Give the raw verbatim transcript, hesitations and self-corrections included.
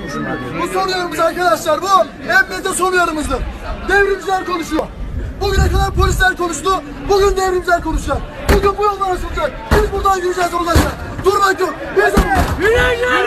Bu son uyarımız arkadaşlar, bu emniyete son uyarımızdır. Devrimciler konuşuyor. Bugüne kadar polisler konuştu, bugün devrimciler konuşacak. Bugün bu yollar açılacak. Biz buradan yürüyeceğiz olacak. Durmak yok. Biz